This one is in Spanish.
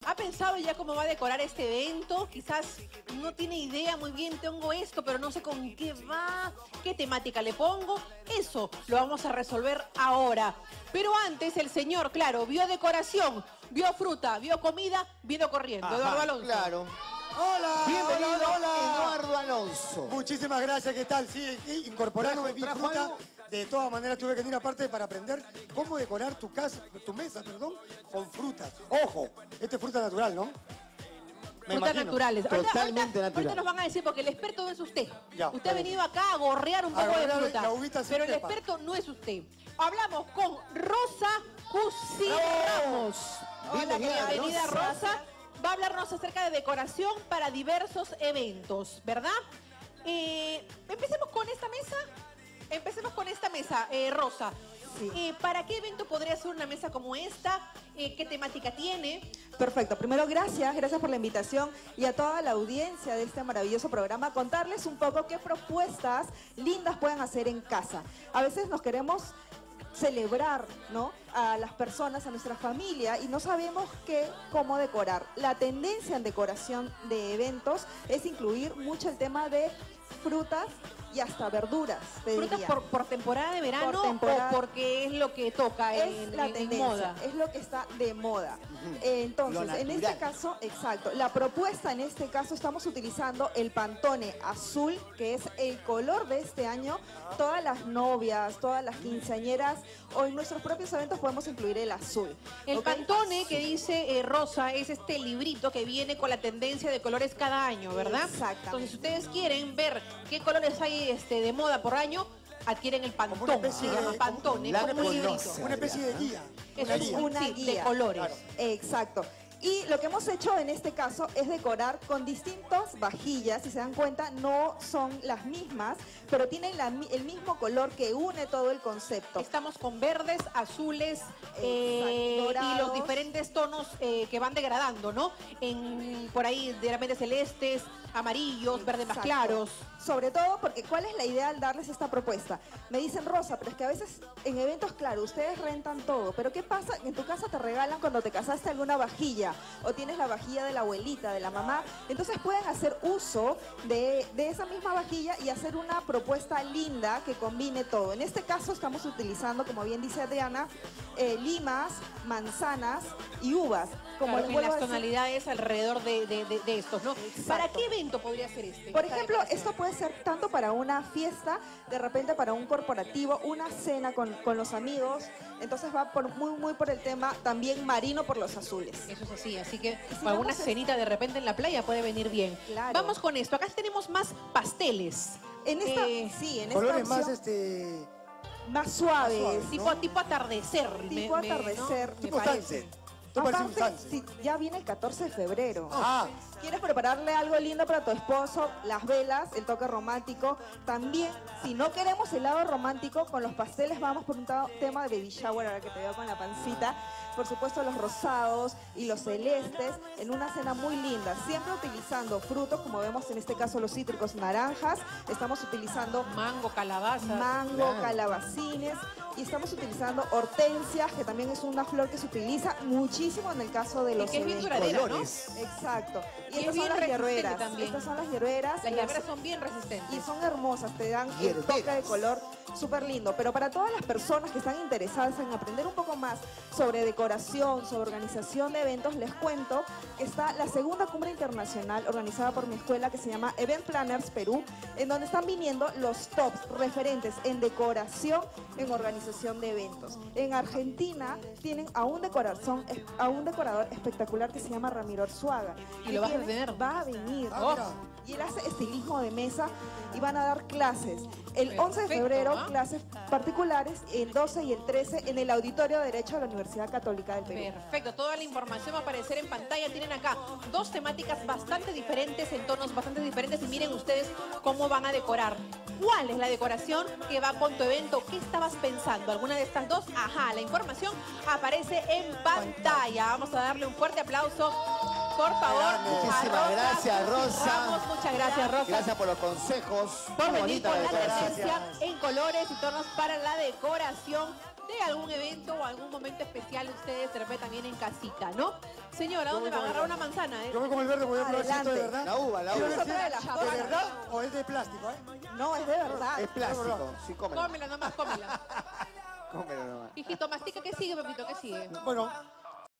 ¿Ha pensado ya cómo va a decorar este evento? Quizás no tiene idea muy bien, tengo esto, pero no sé con qué va, qué temática le pongo. Eso lo vamos a resolver ahora. Pero antes el señor, claro, vio decoración, vio fruta, vio comida, vino corriendo. Ajá, Eduardo Alonso. Claro. Hola, Bienvenido, hola. Eduardo Alonso. Muchísimas gracias, ¿qué tal? Sí, incorporándome mi ¿Trajo fruta. algo? De todas maneras tuve que venir aparte para aprender cómo decorar tu casa, tu mesa, perdón, con frutas. Ojo, esta es fruta natural, ¿no? Me Frutas imagino. naturales. Totalmente natural. Ahorita nos van a decir, porque el experto no es usted. Ya, Usted está ha bien. venido acá a gorrear un A poco de gorrear fruta. la uvita sin Pero el pepa. experto no es usted. Hablamos con Rosa Cusi Ramos. Hola, bienvenida Rosa. Va a hablarnos acerca de decoración para diversos eventos, ¿verdad? Empecemos con esta mesa. Rosa. Sí. ¿Para qué evento podría ser una mesa como esta? ¿Qué temática tiene? Perfecto. Primero, gracias por la invitación y a toda la audiencia de este maravilloso programa. Contarles un poco qué propuestas lindas pueden hacer en casa. A veces nos queremos celebrar, ¿no?, a las personas, a nuestra familia, y no sabemos cómo decorar. La tendencia en decoración de eventos es incluir mucho el tema de frutas y hasta verduras, te ¿Frutas diría. por temporada de verano Por temporada. o porque es lo que toca Es la en tendencia, moda? es lo que está de moda. Lo Entonces, en natural. este caso, exacto, la propuesta en este caso estamos utilizando el Pantone azul, que es el color de este año. Todas las novias, todas las quinceañeras o en nuestros propios eventos podemos incluir el azul. El ¿ok? Pantone que dice Rosa es este librito que viene con la tendencia de colores cada año, ¿verdad? Exactamente. Entonces, si ustedes quieren ver qué colores hay de moda por año, adquieren el Como una Pantone, especie se llama de- Pantone, la como un librito. conoce. Una especie de guía. Eso es Una sí, de guía. colores. Claro. Exacto. Y lo que hemos hecho en este caso es decorar con distintas vajillas. Si se dan cuenta, no son las mismas, pero tienen el mismo color que une todo el concepto. Estamos con verdes, azules y dorados. los diferentes tonos que van degradando, ¿no? Por ahí de repente celestes, amarillos, verdes más Exacto. claros. Sobre todo porque ¿cuál es la idea al darles esta propuesta? Me dicen, Rosa, pero es que a veces en eventos, claro, ustedes rentan todo, pero ¿qué pasa? En tu casa te regalan cuando te casaste alguna vajilla o tienes la vajilla de la abuelita, de la mamá. Entonces pueden hacer uso de esa misma vajilla y hacer una propuesta linda que combine todo. En este caso estamos utilizando, como bien dice Adriana, limas, manzanas y uvas. Como Claro, les en vuelvo las a decir, tonalidades alrededor de estos, ¿no? Exacto. ¿Para qué evento podría ser este? por esta ejemplo, decoración? esto puede ser tanto para una fiesta, de repente para un corporativo, una cena con los amigos. Entonces va muy por el tema también marino por los azules. Eso es así que si para una vamos a- cenita de repente en la playa puede venir bien. Claro. Vamos con esto. Acá tenemos más pasteles. En esta, sí, en esta Colores más, opción, más suaves. suaves, ¿no? Tipo atardecer. Tipo atardecer. ¿no? Tipo Me parece. sunset. Esto parece un Aparte, sunset. sí, ya viene el 14 de febrero. Ah, ¿Quieres prepararle algo lindo para tu esposo? Las velas, el toque romántico. También, si no queremos el lado romántico, con los pasteles vamos por un tema de baby shower, ahora que te veo con la pancita. Por supuesto, los rosados y los celestes en una cena muy linda. Siempre utilizando frutos, como vemos en este caso los cítricos naranjas. Estamos utilizando Mango, calabaza. mango, Claro. calabacines y estamos utilizando hortensias, que también es una flor que se utiliza muchísimo en el caso de los que es bien eventos. duradera, ¿no? Colores. Exacto. Y Y es estas bien son las resistente hierberas. también. Estas son las hierberas. Las hierberas son bien resistentes. Y son hermosas, te dan el Hierberas. toque de color súper lindo. Pero para todas las personas que están interesadas en aprender un poco más sobre decoración, sobre organización de eventos, les cuento que está la segunda cumbre internacional organizada por mi escuela que se llama Event Planners Perú, en donde están viniendo los tops referentes en decoración, en organización de eventos. En Argentina tienen a un decorador espectacular que se llama Ramiro Arzuaga. ¿Y lo vas a viene- tener? Va a venir. Ah, mira. Y él hace estilismo de mesa y van a dar clases. El 11 de Perfecto, febrero, ¿ah? clases particulares, el 12 y el 13 en el Auditorio de Derecho de la Universidad Católica del Perú. Perfecto, toda la información va a aparecer en pantalla. Tienen acá dos temáticas bastante diferentes, en tonos bastante diferentes. Y miren ustedes cómo van a decorar. ¿Cuál es la decoración que va con tu evento? ¿Qué estabas pensando? ¿Alguna de estas dos? Ajá, la información aparece en pantalla. Vamos a darle un fuerte aplauso, por favor. a Muchísimas gracias, Rosa. Ramos. Muchas gracias, Rosa. Gracias por los consejos. Por Muy venir bonita con la decoración. tendencia en colores y tonos para la decoración de algún evento o algún momento especial ustedes de repente también en casita, ¿no? Señora, ¿dónde va a agarrar una manzana? Yo voy con el verde, voy a probar si esto de Adelante. verdad. La uva, la Quiero uva. ver si Otra de las ¿de cosas. verdad o es de plástico, No, es de verdad. Es plástico. Sí, cómelo. Cómela nomás, cómela. Cómelo nomás. Hijito, mastica, ¿qué sigue, papito? ¿Qué sigue? Bueno,